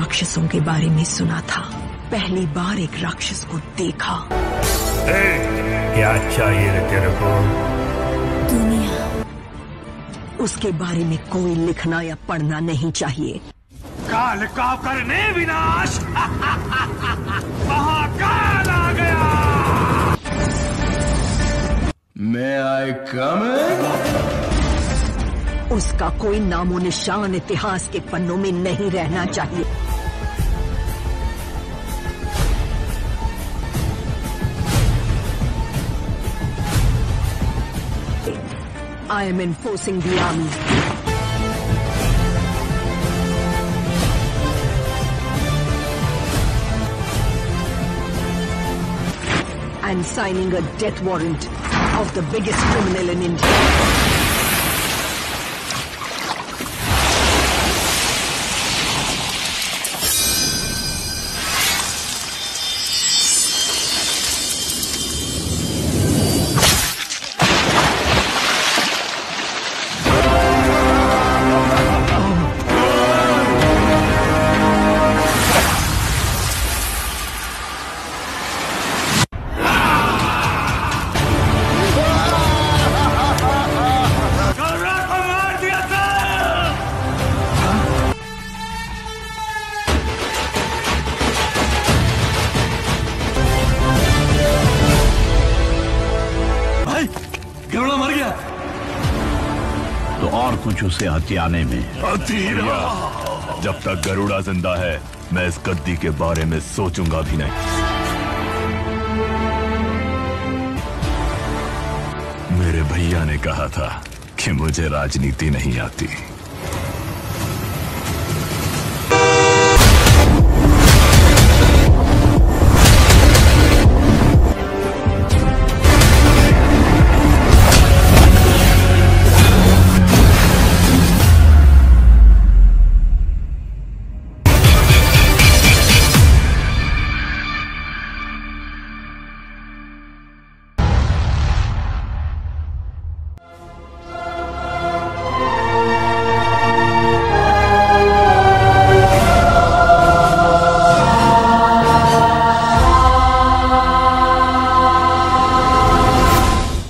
राक्षसों के बारे में सुना था, पहली बार एक राक्षस को देखा। क्या चाहिए तेरे को? दुनिया। उसके बारे में कोई लिखना या पढ़ना नहीं चाहिए। काल का करने विनाश। महाकाल आ गया। May I come in? उसका कोई नामो निशान इतिहास के पन्नों में नहीं रहना चाहिए। I am enforcing the army. And signing a death warrant of the biggest criminal in India. Garuda मर गया तो और कुछ उसे हथियाने में। जब तक गरुड़ा जिंदा है मैं इस गद्दी के बारे में सोचूंगा भी नहीं। मेरे भैया ने कहा था कि मुझे राजनीति नहीं आती।